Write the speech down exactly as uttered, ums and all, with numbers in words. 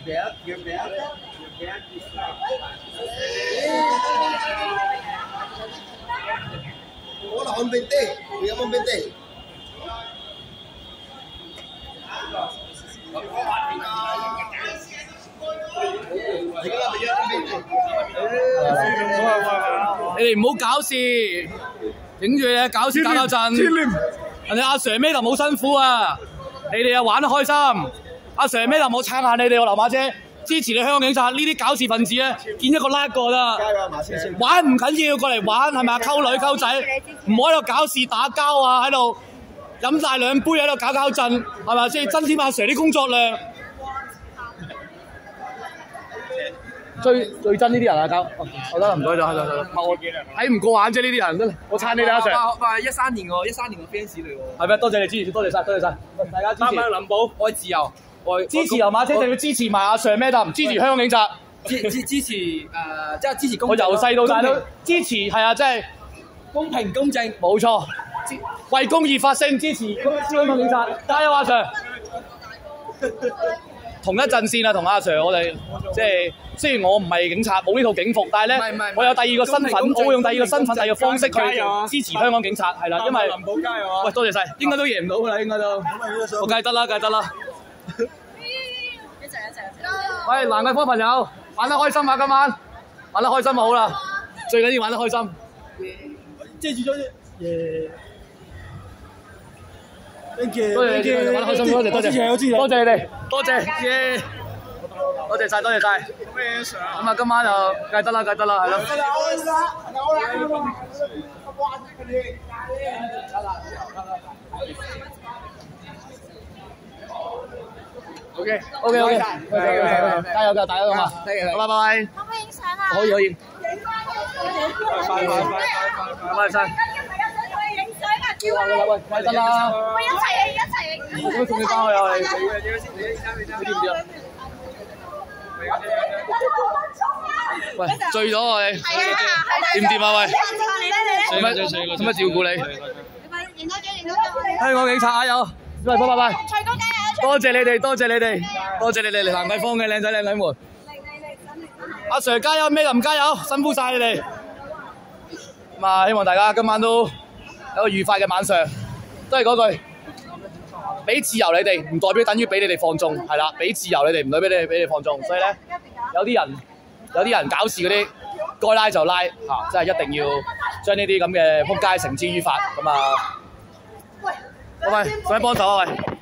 Hola, un veinte, digamos un veinte. 你哋唔好搞事，影住你搞事搞搞震。人哋阿 Sir 孭頭冇辛苦啊，你哋又玩得開心。阿 Sir 孭頭冇撐下你哋喎，劉馬姐支持你香港警察呢啲搞事分子咧，見一個拉一個啦。玩唔緊要，過嚟玩係咪啊？溝女溝仔，唔好喺度搞事打交啊！喺度飲大兩杯喺度搞搞震，係咪先？增添阿 Sir 啲工作量。最最憎呢啲人啊，搞我得啦，唔該咗，係啦係啦，我睇唔過眼啫，呢啲人真係，我撐你哋阿 Sir。 哇！一三年喎，一三年嘅 fans 嚟喎。 係咩？多謝你支持，多謝晒，多謝晒，大家支持。 林寶，愛自由，愛支持油馬車，一定要支持埋阿 Sir 咩得？唔支持香港警察， 支支支持誒，即係支持公。 我由細到大都支持，係啊，即係公平公正， 冇錯，為公義發聲，支持香港警察，加油阿 Sir！同一陣線啊，同阿 Sir 我哋即係雖然我唔係警察，冇呢套警服，但係咧我有第二個身份，我會用第二個身份、第二個方式去支持香港警察，係啦，因為林寶加油啊！ 喂，多謝晒，應該都贏唔到㗎啦，應該都，我梗係得啦，梗係得啦。 一齊一齊。 喂，蘭桂坊朋友，玩得開心啊！今晚玩得開心就好啦，最緊要玩得開心。 遮住咗耶！ Thank you， 多謝你，玩得開心，多謝多謝，多謝你哋，多謝耶！多謝晒，多謝晒。咁啊，今晚就梗係得啦，梗係得啦，係咯。OK OK OK， 加油加油，大家咁啊！好啦，拜拜。 可唔可以影相啊？ 可以可以。拜拜拜拜拜拜。 喂，得啦！ 喂，一齊影，一齊影。 我咁送你翻去啊！你知唔知啊？喂，醉咗啊你！掂唔掂啊喂？使乜使乜照顧你？ 影多張，影多張。 香港警察加油！拜拜拜拜！ 徐哥加油！ 多謝你哋，多謝你哋，多謝你哋嚟蘭桂坊嘅靚仔靚女們。 嚟嚟嚟，真係真係。 阿 Sir 加油，咩林加油，辛苦晒你哋。咁啊，希望大家今晚都〜 有個愉快嘅晚上，都係嗰句，俾自由你哋，唔代表等於俾你哋放縱，係啦，俾自由你哋，唔代表俾你俾你放縱，所以咧，有啲人有啲人搞事嗰啲，該拉就拉嚇，真係一定要將呢啲咁嘅撲街繩之於法，咁啊，喂，喂，使唔使幫手啊喂？